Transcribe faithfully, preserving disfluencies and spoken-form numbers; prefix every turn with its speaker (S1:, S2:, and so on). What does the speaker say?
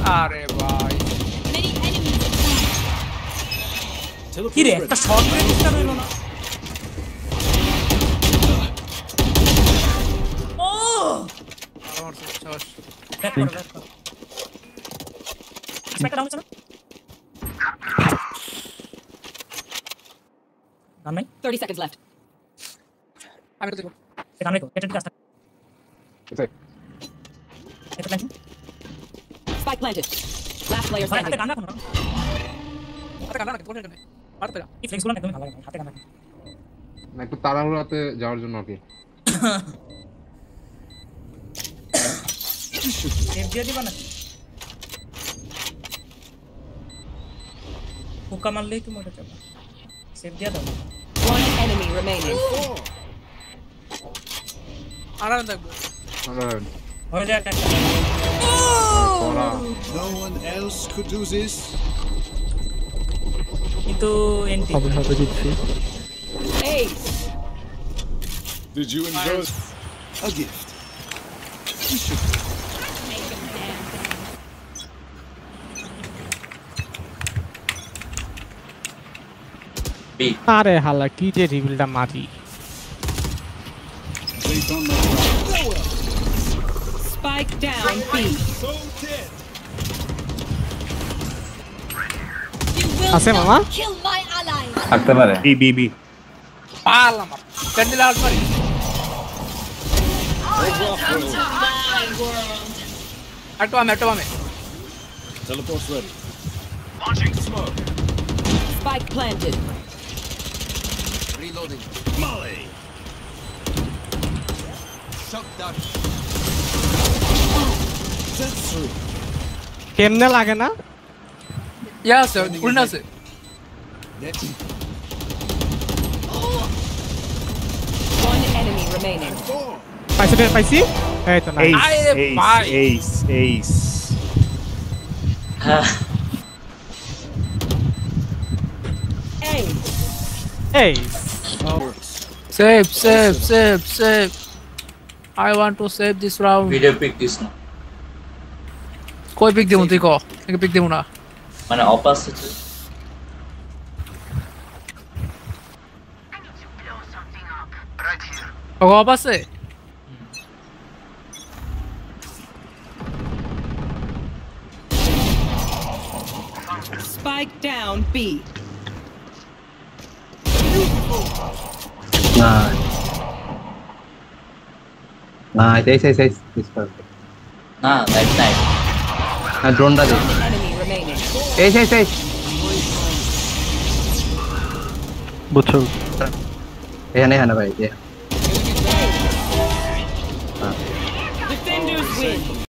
S1: আরে ভাই
S2: কি রে একটা শট করে দিতে হলো না ও
S1: আমার শেষ
S2: ব্যাক করো ব্যাক করো স্পেক্টার ডাউন চলো গান নাই
S3: thirty seconds left.
S1: আমি তো দেখো
S2: গান নাই তো এটা ঠিক আছে
S4: Okay.
S2: এটা plan
S3: Spike planted. Last player
S2: হাতে
S3: standing.
S2: গান রাখো না
S1: হাতে কাটা না কোন এটা মারতে না
S2: এই ফ্লেক্সগুলো একদম ভালো লাগে হাতে গান রাখো
S4: না একটু তাড়াহুড়াতে যাওয়ার জন্য আর কি
S2: সেভ দিয়ে দিবা না হুকা মারলেই তো মরে যাবে সেভ দিয়ে দাও
S3: One enemy remaining.
S1: আরাম দেখবো
S2: হয়ে যায় একটা
S5: No one else could do this.
S2: কিন্তু এনটি
S6: হবে হবে দিচ্ছি
S3: Ace.
S5: Did you enjoy a gift? You should.
S6: আরে হালা কি যে রিভিলটা মারি
S5: They don't know.
S3: Spike down B.
S5: So dead.
S6: আছে মামা
S3: Kill my ally.
S7: থাকতে পারে
S8: বি বি বি
S1: পারলাম প্যান্ডেল আউট মারি আটো আমি আটো আমি
S5: Teleport's ready.
S3: Spike planted.
S5: Reloading. Molly. Shut down. That's through.
S6: কেমনে লাগে না
S1: ইয়া আছে উল্টা আছে
S5: That's
S3: One enemy remaining.
S5: four.
S6: পাইছি রে পাইছি এই তো না
S8: এইস
S1: আরে
S8: এইস
S1: ভাই।
S8: Ace ace
S3: Ace.
S6: এই
S5: Works.
S1: Save save save save I want to save this round
S7: video pick this না
S1: কই পিক দেবো তুই ক থেকে পিক দেবো না
S7: মানে অপাস আছে
S1: ও অপ আছে
S3: Spike down B.
S7: Nice. Nice. Ace, ace, ace. This perfect. Nah, nice, nice. Nah, drone da de.
S3: Enemy remaining.
S7: Ace, ace, ace.
S6: বুঝছো
S7: এখানে এখানে ভাই